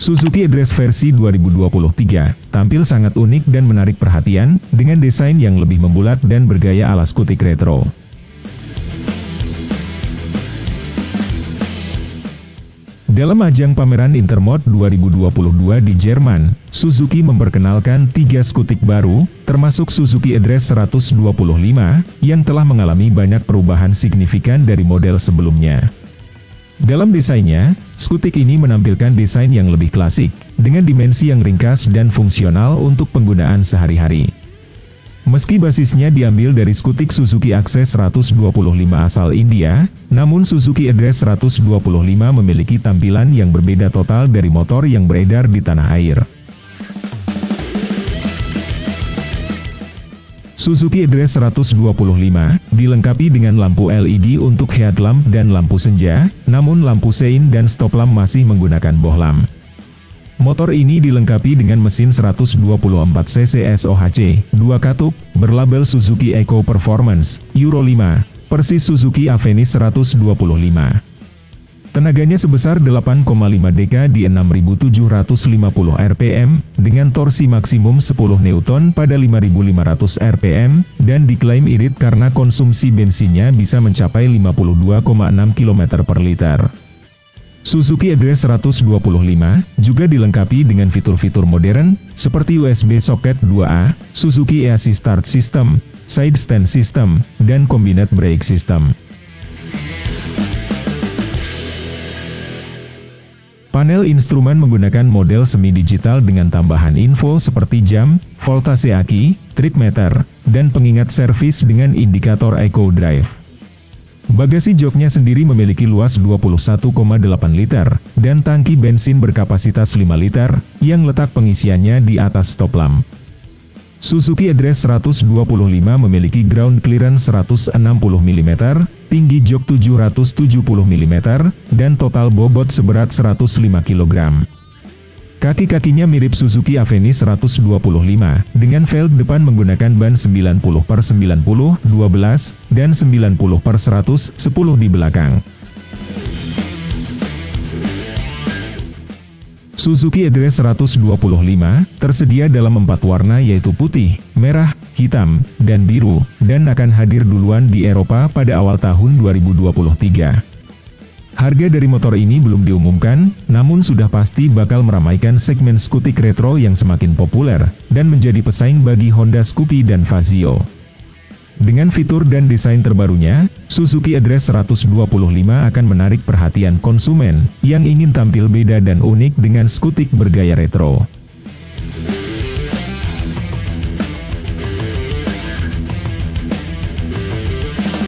Suzuki Address versi 2023 tampil sangat unik dan menarik perhatian dengan desain yang lebih membulat dan bergaya ala skutik retro. Dalam ajang pameran Intermot 2022 di Jerman, Suzuki memperkenalkan 3 skutik baru, termasuk Suzuki Address 125 yang telah mengalami banyak perubahan signifikan dari model sebelumnya. Dalam desainnya, skutik ini menampilkan desain yang lebih klasik, dengan dimensi yang ringkas dan fungsional untuk penggunaan sehari-hari. Meski basisnya diambil dari skutik Suzuki Access 125 asal India, namun Suzuki Address 125 memiliki tampilan yang berbeda total dari motor yang beredar di tanah air. Suzuki Address 125 dilengkapi dengan lampu LED untuk headlamp dan lampu senja, namun lampu sein dan stop lamp masih menggunakan bohlam. Motor ini dilengkapi dengan mesin 124 cc SOHC, 2 katup, berlabel Suzuki Eco Performance, Euro 5, persis Suzuki Avenis 125. Tenaganya sebesar 8,5 dk di 6.750 rpm, dengan torsi maksimum 10 Newton pada 5.500 rpm, dan diklaim irit karena konsumsi bensinnya bisa mencapai 52,6 km per liter. Suzuki Address 125 juga dilengkapi dengan fitur-fitur modern, seperti USB Socket 2A, Suzuki e-Assist Start System, Side Stand System, dan Combined Brake System. Panel instrumen menggunakan model semi-digital dengan tambahan info seperti jam, voltase aki, trip meter, dan pengingat servis dengan indikator Eco Drive. Bagasi joknya sendiri memiliki luas 21,8 liter, dan tangki bensin berkapasitas 5 liter, yang letak pengisiannya di atas stop lamp. Suzuki Address 125 memiliki ground clearance 160 mm, tinggi jok 770 mm, dan total bobot seberat 105 kg. Kaki-kakinya mirip Suzuki Avenis 125, dengan velg depan menggunakan ban 90/90, 12, dan 90/110 di belakang. Suzuki Address 125 tersedia dalam 4 warna yaitu putih, merah, hitam, dan biru, dan akan hadir duluan di Eropa pada awal tahun 2023. Harga dari motor ini belum diumumkan, namun sudah pasti bakal meramaikan segmen skutik retro yang semakin populer, dan menjadi pesaing bagi Honda Scoopy dan Fazio. Dengan fitur dan desain terbarunya, Suzuki Address 125 akan menarik perhatian konsumen yang ingin tampil beda dan unik dengan skutik bergaya retro.